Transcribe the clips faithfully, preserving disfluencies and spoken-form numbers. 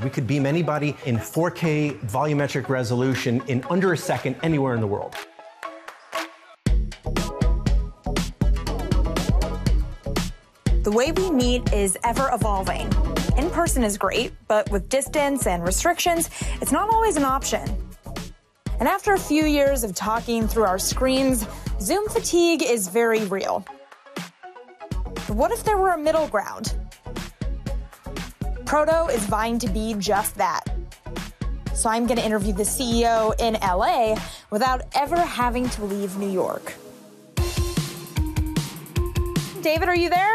We could beam anybody in four K volumetric resolution in under a second anywhere in the world. The way we meet is ever evolving. In person is great, but with distance and restrictions, it's not always an option. And after a few years of talking through our screens, Zoom fatigue is very real. But what if there were a middle ground? Proto is vying to be just that. So I'm going to interview the C E O in L A without ever having to leave New York. David, are you there?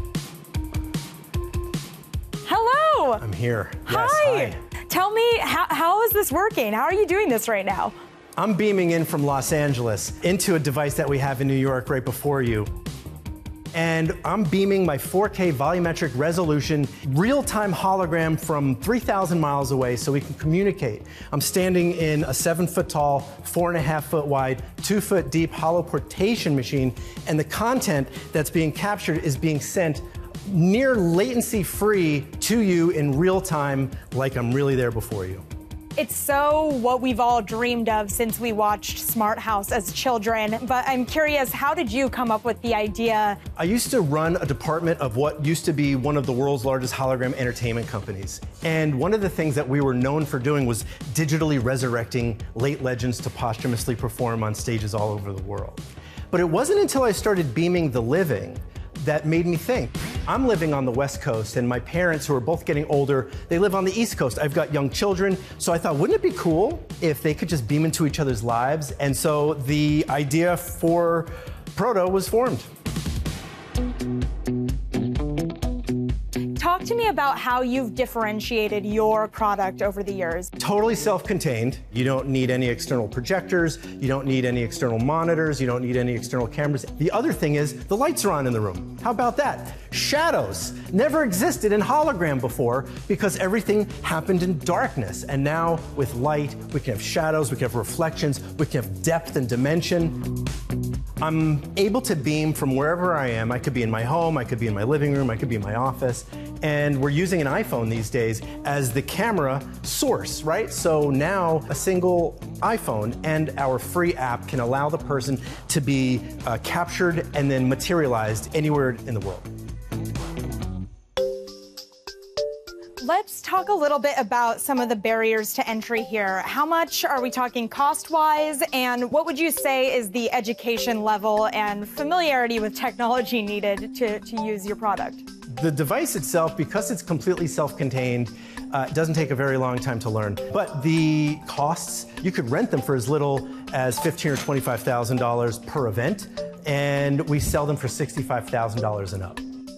Hello. I'm here. Hi. Yes, hi. Tell me, how, how is this working? How are you doing this right now? I'm beaming in from Los Angeles into a device that we have in New York right before you. And I'm beaming my four K volumetric resolution real-time hologram from three thousand miles away so we can communicate. I'm standing in a seven foot tall, four and a half foot wide, two foot deep holoportation machine, and the content that's being captured is being sent near latency free to you in real time, like I'm really there before you. It's so what we've all dreamed of since we watched Smart House as children, but I'm curious, how did you come up with the idea? I used to run a department of what used to be one of the world's largest hologram entertainment companies. And one of the things that we were known for doing was digitally resurrecting late legends to posthumously perform on stages all over the world. But it wasn't until I started beaming the living that made me think. I'm living on the West Coast, and my parents, who are both getting older, they live on the East Coast. I've got young children, so I thought, wouldn't it be cool if they could just beam into each other's lives? And so the idea for Proto was formed. Talk to me about how you've differentiated your product over the years. Totally self-contained. You don't need any external projectors. You don't need any external monitors. You don't need any external cameras. The other thing is the lights are on in the room. How about that? Shadows never existed in hologram before because everything happened in darkness. And now with light, we can have shadows, we can have reflections, we can have depth and dimension. I'm able to beam from wherever I am. I could be in my home, I could be in my living room, I could be in my office. And we're using an iPhone these days as the camera source, right? So now a single iPhone and our free app can allow the person to be uh, captured and then materialized anywhere in the world. Let's talk a little bit about some of the barriers to entry here. How much are we talking cost-wise, and what would you say is the education level and familiarity with technology needed to, to use your product? The device itself, because it's completely self-contained, uh, doesn't take a very long time to learn. But the costs, you could rent them for as little as fifteen thousand dollars or twenty-five thousand dollars per event, and we sell them for sixty-five thousand dollars and up.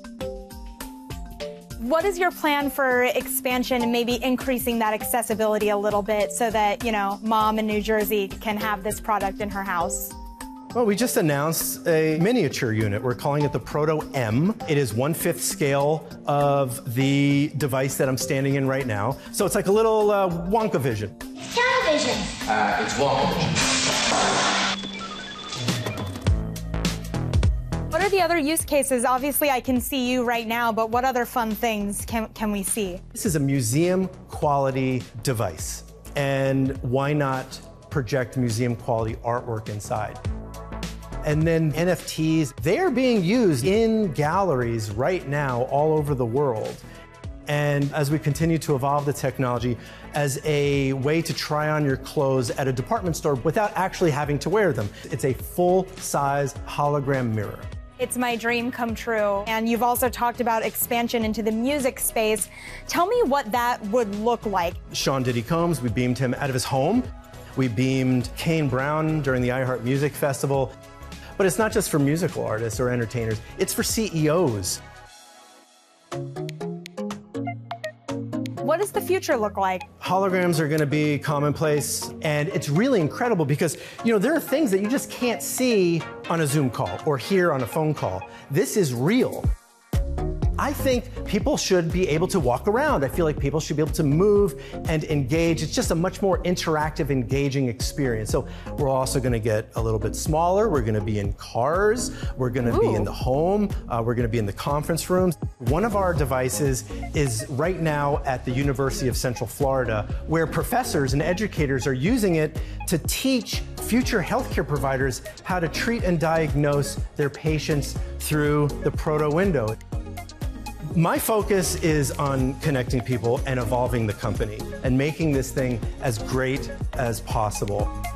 What is your plan for expansion and maybe increasing that accessibility a little bit so that, you know, mom in New Jersey can have this product in her house? Well, we just announced a miniature unit. We're calling it the Proto M. It is one-fifth scale of the device that I'm standing in right now. So it's like a little uh, Wonka vision. Television. Uh, it's Wonka vision. What are the other use cases? Obviously, I can see you right now, but what other fun things can, can we see? This is a museum-quality device. And why not project museum-quality artwork inside? And then N F Ts, they are being used in galleries right now all over the world. And as we continue to evolve the technology as a way to try on your clothes at a department store without actually having to wear them. It's a full-size hologram mirror. It's my dream come true. And you've also talked about expansion into the music space. Tell me what that would look like. Sean Diddy Combs, we beamed him out of his home. We beamed Kane Brown during the iHeart Music Festival. But it's not just for musical artists or entertainers, it's for C E Os. What does the future look like? Holograms are going to be commonplace, and it's really incredible because, you know, there are things that you just can't see on a Zoom call or hear on a phone call. This is real. I think people should be able to walk around. I feel like people should be able to move and engage. It's just a much more interactive, engaging experience. So we're also going to get a little bit smaller. We're going to be in cars. We're going to be in the home. Uh, we're going to be in the conference rooms. One of our devices is right now at the University of Central Florida, where professors and educators are using it to teach future healthcare providers how to treat and diagnose their patients through the Proto window. My focus is on connecting people and evolving the company and making this thing as great as possible.